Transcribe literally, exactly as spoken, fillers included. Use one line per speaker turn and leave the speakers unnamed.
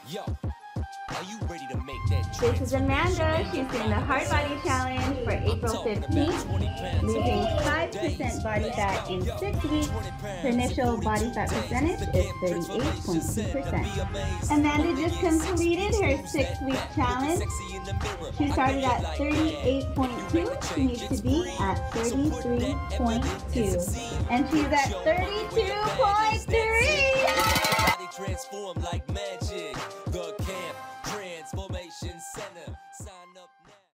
Yo, are you ready to make that
This is Amanda. She's doing the Hard Body Challenge for April fifteenth, losing five percent body fat in six weeks. Her initial body fat percentage is thirty-eight point two percent. Amanda just completed her six-week challenge. She started at thirty-eight point two. She needs to be at thirty-three point two. And she's at thirty-two point two.